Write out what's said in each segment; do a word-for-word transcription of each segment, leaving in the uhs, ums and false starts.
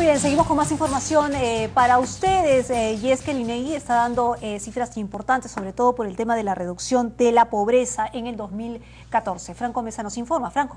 bien, seguimos con más información eh, para ustedes eh, y es que el INEGI está dando eh, cifras importantes, sobre todo por el tema de la reducción de la pobreza en el dos mil catorce. Franco Mesa nos informa. Franco.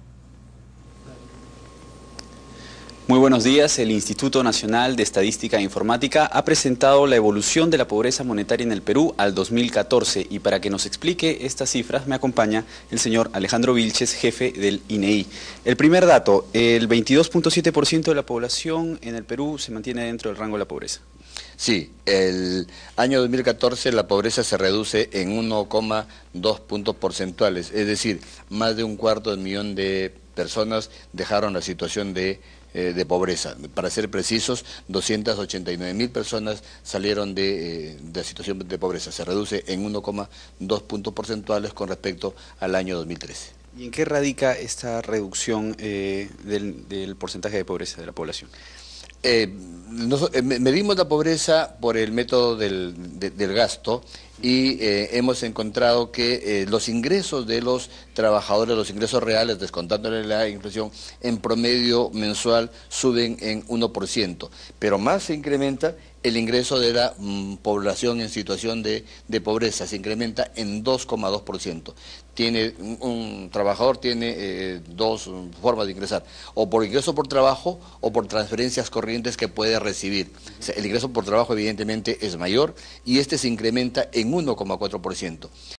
Muy buenos días. El Instituto Nacional de Estadística e Informática ha presentado la evolución de la pobreza monetaria en el Perú al dos mil catorce y para que nos explique estas cifras me acompaña el señor Alejandro Vilches, jefe del INEGI. El primer dato, el veintidós punto siete por ciento de la población en el Perú se mantiene dentro del rango de la pobreza. Sí, el año dos mil catorce la pobreza se reduce en uno coma dos puntos porcentuales, es decir, más de un cuarto de millón de personas dejaron la situación de de pobreza. Para ser precisos, doscientas ochenta y nueve mil personas salieron de, de la situación de pobreza. Se reduce en uno coma dos puntos porcentuales con respecto al año dos mil trece. ¿Y en qué radica esta reducción eh, del, del porcentaje de pobreza de la población? Eh, nos, eh, medimos la pobreza por el método del, de, del gasto y eh, hemos encontrado que eh, los ingresos de los trabajadores, los ingresos reales, descontándole la inflación, en promedio mensual suben en uno por ciento, pero más se incrementa el ingreso de la mm, población en situación de, de pobreza, se incrementa en dos coma dos por ciento. Tiene, un, un trabajador tiene eh, dos formas de ingresar, o por ingreso por trabajo o por transferencias corrientes que puede recibir. O sea, el ingreso por trabajo evidentemente es mayor y este se incrementa en uno coma cuatro por ciento.